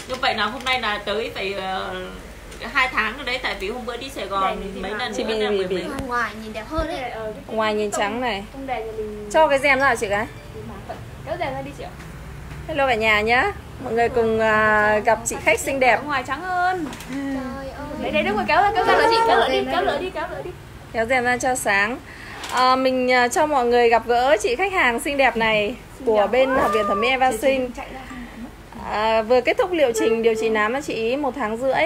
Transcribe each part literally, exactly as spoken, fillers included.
Như vậy là hôm nay là tới phải uh, hai tháng rồi đấy, tại vì hôm bữa đi Sài Gòn mấy lần chị bị bị bị ngoài nhìn đẹp hơn đấy. Ngoài nhìn trắng này. Cho cái rèm ra hả chị gái? Kéo rèm ra đi chị ạ. Hello cả nhà nhá. Mọi người cùng uh, gặp chị khách xinh đẹp. Ngoài trắng hơn. Trời ơi. Đấy đấy, đúng rồi, kéo ra kéo ra lại chị, kéo lại đi, kéo lại đi, kéo lại đi. Kéo rèm ra cho sáng. À, mình uh, cho mọi người gặp gỡ chị khách hàng xinh đẹp này của bên Học viện Thẩm mỹ Eva Sinh. À, vừa kết thúc liệu trình điều trị nám cho chị một tháng rưỡi.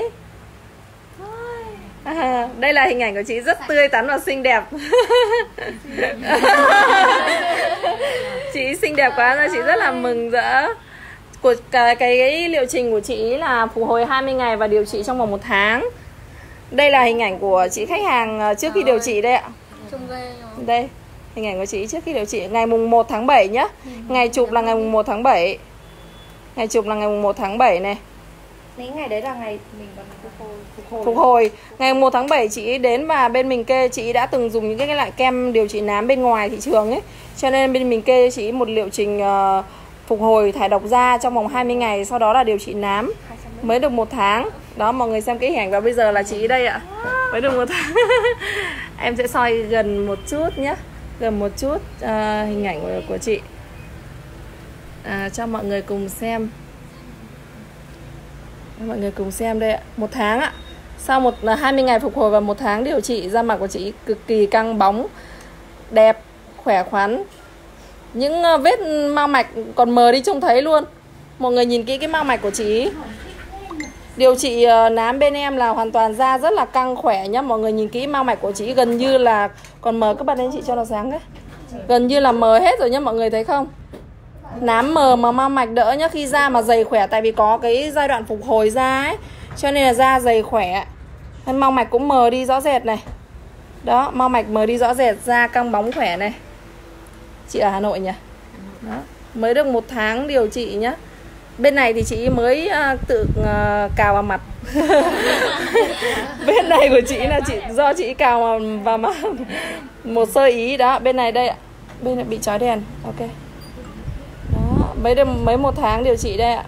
À, đây là hình ảnh của chị rất tươi tắn và xinh đẹp. Chị xinh đẹp quá rồi, chị rất là mừng rỡ. Của cái, cái, cái liệu trình của chị là phục hồi hai mươi ngày và điều trị trong vòng một tháng. Đây là hình ảnh của chị khách hàng trước khi điều trị đây ạ. Đây, hình ảnh của chị trước khi điều trị ngày mùng một tháng bảy nhá. Ngày chụp là ngày mùng một tháng bảy. Ngày chụp là ngày mùng một tháng bảy này. Đấy, ngày đấy là ngày mình còn phục hồi, phục hồi. Phục hồi. Ngày một tháng bảy chị đến và bên mình kê chị đã từng dùng những cái loại kem điều trị nám bên ngoài thị trường ấy. Cho nên bên mình kê chị một liệu trình uh, phục hồi thải độc da trong vòng hai mươi ngày, sau đó là điều trị nám. Mới được một tháng. Đó, mọi người xem cái hình ảnh và bây giờ là chị đây ạ. Mới được một tháng. Em sẽ soi gần một chút nhé. Gần một chút uh, hình ảnh của, của chị à, cho mọi người cùng xem. Mọi người cùng xem đây ạ. Một tháng ạ. Sau một hai mươi ngày phục hồi và một tháng điều trị, da mặt của chị cực kỳ căng bóng, đẹp, khỏe khoắn. Những vết mao mạch còn mờ đi trông thấy luôn. Mọi người nhìn kỹ cái mao mạch của chị. Điều trị nám bên em là hoàn toàn da rất là căng khỏe nhá. Mọi người nhìn kỹ mao mạch của chị gần như là còn mờ. Các bạn lên chị cho nó sáng đấy. Gần như là mờ hết rồi nhá, mọi người thấy không? Nám mờ mà mao mạch đỡ nhá. Khi da mà dày khỏe, tại vì có cái giai đoạn phục hồi da ấy, cho nên là da dày khỏe. Mao mạch cũng mờ đi rõ rệt này. Đó, mao mạch mờ đi rõ rệt, da căng bóng khỏe này. Chị ở Hà Nội nhỉ? Đó, mới được một tháng điều trị nhá. Bên này thì chị mới uh, tự uh, cào vào mặt. Bên này của chị là chị do chị cào vào, vào mặt một sơ ý đó. Bên này đây ạ. Bên này bị chói đèn. Ok. Đó, mới được mấy một tháng điều trị đây ạ.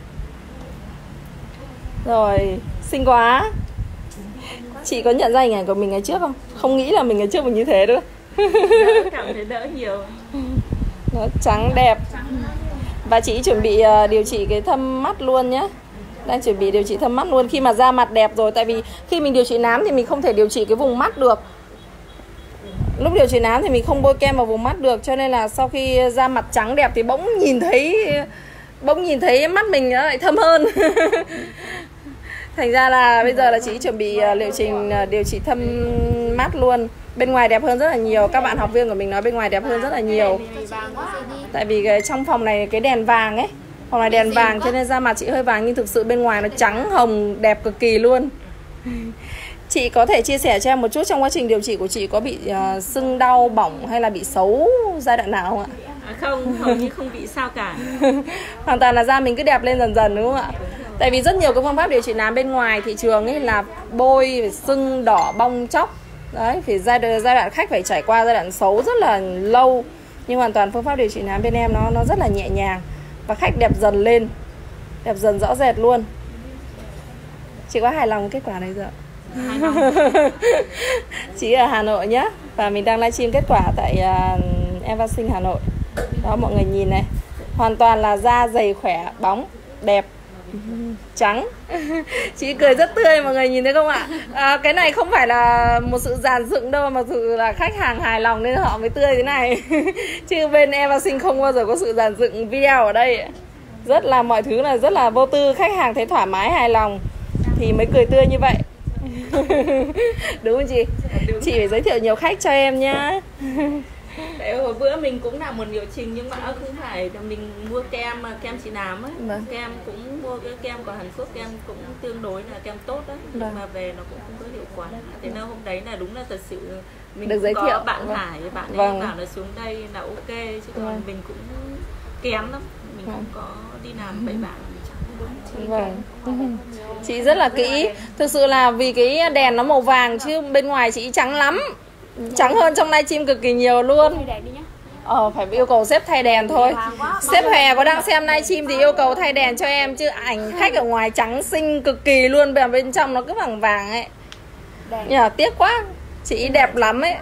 Rồi, xinh quá. Chị có nhận ra hình ảnh của mình ngày trước không? Không nghĩ là mình ngày trước mình như thế nữa. Đỡ, cảm thấy đỡ nhiều. Nó trắng đẹp. Và chị chuẩn bị uh, điều trị cái thâm mắt luôn nhé. Đang chuẩn bị điều trị thâm mắt luôn. Khi mà da mặt đẹp rồi. Tại vì khi mình điều trị nám thì mình không thể điều trị cái vùng mắt được. Lúc điều trị nám thì mình không bôi kem vào vùng mắt được. Cho nên là sau khi da mặt trắng đẹp thì bỗng nhìn thấy Bỗng nhìn thấy mắt mình nó lại thâm hơn. Thành ra là bây giờ là chị chuẩn bị uh, liệu trình uh, điều trị thâm mắt luôn. Bên ngoài đẹp hơn rất là nhiều. Các bạn học viên của mình nói bên ngoài đẹp hơn rất là nhiều. Tại vì cái, trong phòng này cái đèn vàng ấy. Phòng này đèn vàng cho nên da mặt chị hơi vàng. Nhưng thực sự bên ngoài nó trắng hồng đẹp cực kỳ luôn. Chị có thể chia sẻ cho em một chút trong quá trình điều trị của chị có bị uh, sưng đau, bỏng hay là bị xấu giai đoạn nào không ạ? À, không, hầu như không bị sao cả. Hoàn toàn là da mình cứ đẹp lên dần dần đúng không ạ? Tại vì rất nhiều cái phương pháp điều trị nám bên ngoài thị trường ấy là bôi, sưng, đỏ, bong, chóc. Đấy, thì giai đoạn, giai đoạn khách phải trải qua giai đoạn xấu rất là lâu. Nhưng hoàn toàn phương pháp điều trị nám bên em nó nó rất là nhẹ nhàng. Và khách đẹp dần lên. Đẹp dần rõ rệt luôn. Chị có hài lòng với kết quả này rồi? Chị ở Hà Nội nhé. Và mình đang livestream kết quả tại uh, Eva Sinh Hà Nội. Đó, mọi người nhìn này. Hoàn toàn là da dày khỏe, bóng, đẹp, trắng. Chị cười rất tươi, mọi người nhìn thấy không ạ? À, cái này không phải là một sự dàn dựng đâu, mà sự là khách hàng hài lòng nên họ mới tươi thế này. Chứ bên Eva Sinh không bao giờ có sự dàn dựng video ở đây. Rất là mọi thứ là rất là vô tư. Khách hàng thấy thoải mái, hài lòng thì mới cười tươi như vậy. Đúng không chị? Đúng. Chị phải giới thiệu nhiều khách cho em nhá. Tại hồi bữa mình cũng làm một liệu trình nhưng mà không phải mình mua kem kem trị nám ấy. Vâng. Kem cũng mua cái kem của Hàn Quốc, kem cũng tương đối là kem tốt đấy. Nhưng vâng. mà về nó cũng không có hiệu quả. Thế nên hôm đấy là đúng là thật sự mình được giới có thiệu bạn vâng. Hải, bạn ấy vâng. bảo là xuống đây là ok, chứ còn vâng. mình cũng kém lắm, mình vâng. không có đi làm bậy bạ. Vâng. Chị rất là kỹ. Thực sự là vì cái đèn nó màu vàng chứ bên ngoài chị trắng lắm. Trắng hơn trong livestream cực kỳ nhiều luôn. Ờ, phải yêu cầu sếp thay đèn thôi. Sếp Hè có đang xem livestream thì yêu cầu thay đèn cho em. Chứ ảnh khách ở ngoài trắng xinh cực kỳ luôn, bên bên trong nó cứ vàng vàng ấy. Nhờ tiếc quá. Chị đẹp lắm ấy.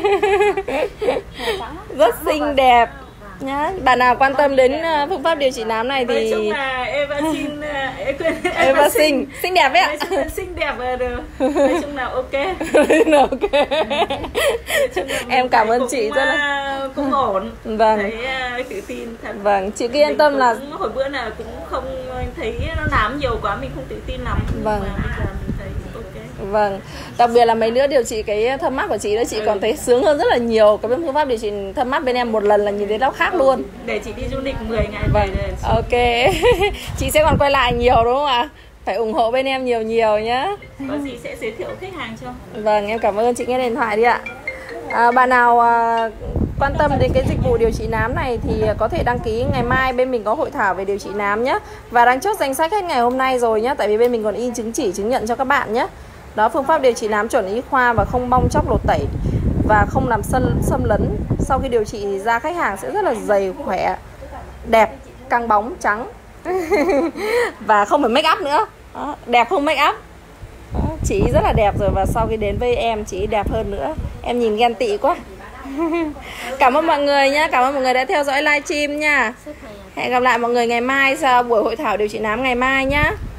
Rất xinh đẹp nhá. Bạn nào quan tâm đến phương pháp điều trị nám này thì nói chung là Eva xinh, Eva xinh, xinh đẹp ấy ạ. Xinh đẹp là được. Nói chung là ok. Ok. Em cảm ơn chị cũng, rất là cũng ổn. Vâng. Thấy uh, tự tin thật. Vâng, chị cứ yên tâm là hồi bữa là cũng không thấy nó nám nhiều quá, mình không tự tin lắm. Vâng. Mà bây giờ mình thấy ok. Vâng, đặc biệt là mấy nữa điều trị cái thâm mắt của chị đó, chị ừ. còn thấy sướng hơn rất là nhiều. Cái phương pháp điều trị thâm mắt bên em một lần là nhìn thấy nó khác luôn. Để chị đi du lịch mười ngày. Vâng, ok. Chị sẽ còn quay lại nhiều đúng không ạ? Phải ủng hộ bên em nhiều nhiều nhá. Có gì sẽ giới thiệu khách hàng cho. Vâng, em cảm ơn chị, nghe điện thoại đi ạ. À, bạn nào à, quan tâm đến cái dịch vụ điều trị nám này thì có thể đăng ký. Ngày mai bên mình có hội thảo về điều trị nám nhé. Và đang chốt danh sách hết ngày hôm nay rồi nhé. Tại vì bên mình còn in chứng chỉ chứng nhận cho các bạn nhé. Đó, phương pháp điều trị nám chuẩn y khoa và không bong chóc lột tẩy và không làm xâm, xâm lấn. Sau khi điều trị thì da khách hàng sẽ rất là dày, khỏe, đẹp, căng bóng, trắng. Và không phải make up nữa. Đó, đẹp không make up. Đó, chị rất là đẹp rồi. Và sau khi đến với em chị đẹp hơn nữa. Em nhìn ghen tị quá. Cảm ơn mọi người nhé. Cảm ơn mọi người đã theo dõi livestream nha. Hẹn gặp lại mọi người ngày mai sau buổi hội thảo điều trị nám ngày mai nhá.